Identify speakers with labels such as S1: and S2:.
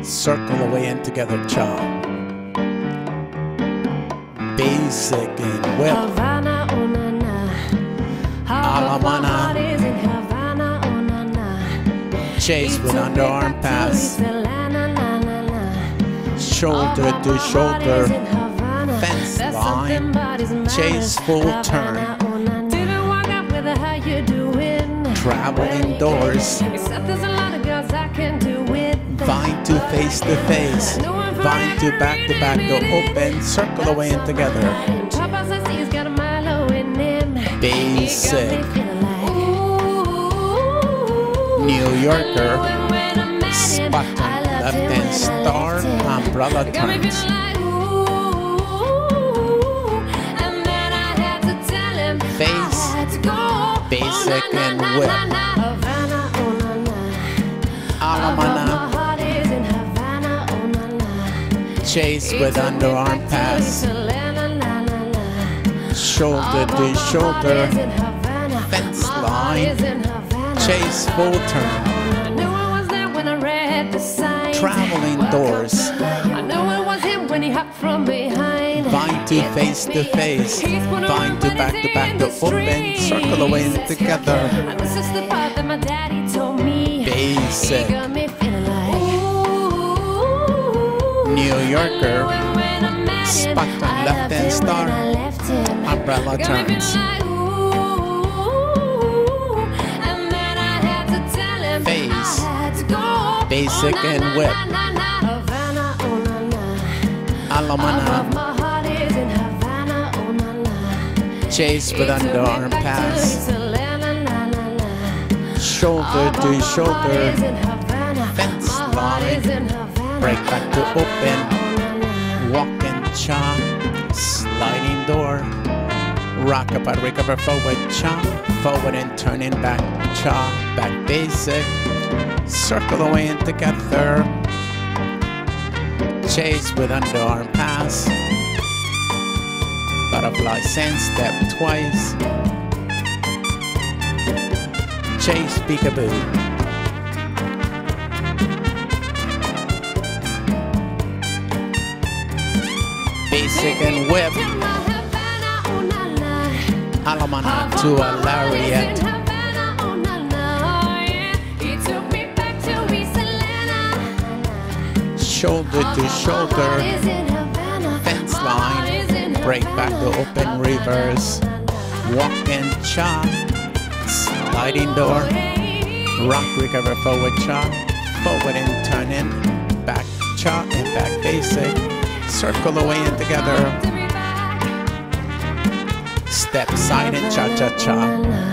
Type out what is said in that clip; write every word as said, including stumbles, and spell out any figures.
S1: circle away and together cha. Basic and whip.
S2: Havana, oh na na.
S1: A la
S2: My
S1: mana.
S2: heart is in Havana, oh na na.
S1: Chase with underarm pass.
S2: Na, na, na, na, na.
S1: Shoulder to
S2: My heart
S1: shoulder.
S2: is in Havana.
S1: Fence
S2: There's
S1: line.
S2: something bodies matter.
S1: Chase full
S2: Havana,
S1: turn.
S2: oh na na. Didn't walk up with a how you doing.
S1: Travel indoors.
S2: Except there's a lot of girls I can do with.
S1: Vine to face to face. Vine to back to back to open. Circle away and together.
S2: Papa says he's got a Milo in him.
S1: Basic. New Yorker. Spot on left and star. Umbrella turns. Face. Basic and whip. A la mana. Chase with underarm pass. Shoulder to shoulder. Fence line. Chase full turn. Travel indoors.
S2: I know it was him when he hopped from behind.
S1: Vine to face to face. Vine to back to back to open. Circle away and together.
S2: And this is the part that my daddy told me.
S1: Basic.
S2: He got me feeling like
S1: New Yorker. Spot on left and star. Umbrella turns. Face. Basic and whip. A la mana. Chase with underarm pass. Shoulder to shoulder. Fence line. Break back to open. Walk and cha. Sliding door. Rock up and recover forward cha. Forward and turning back cha. Back basic. Circle away and together. Chase with underarm pass. Butterfly sand step twice. Chase peekaboo. Basic and whip. A la mana to a lariat. Shoulder to shoulder. Fence line. Break back to open reverse. Walk and cha. Sliding door. Rock recover forward cha. Forward and turn in. Back cha and back basic. Circle away and together. Step side and cha cha cha.